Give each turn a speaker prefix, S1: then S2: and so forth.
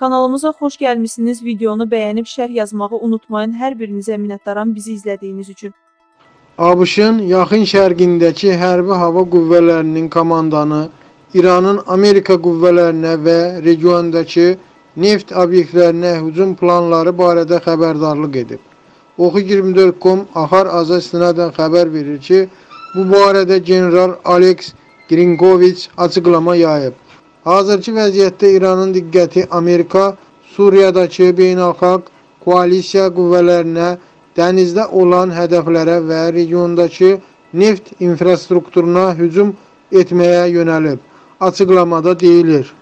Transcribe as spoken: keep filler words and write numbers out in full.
S1: Kanalımıza xoş gəlmişsiniz. Videonu bəyənib şərh yazmağı unutmayın. Hər birinizə minnətdaram bizi izlədiyiniz üçün.
S2: ABŞ-ın yaxın şərqindəki hərbi hava qüvvələrinin komandanı İranın Amerika qüvvələrinə və regiondakı neft obyektlərinə hücum planları barədə xəbərdarlıq edib. Oxu iyirmi dörd nöqtə com Axar Aza istinadən xəbər verir ki, bu barədə general Alex Gringoviç açıqlama yayıb. Hazırki vəziyyətdə İranın diqqəti Amerika Suriyadakı beynəlxalq koalisiya qüvvələrinə, dənizdə olan hədəflərə və regiondakı neft infrastrukturuna hücum etməyə yönəlib. Açıqlamada deyilir.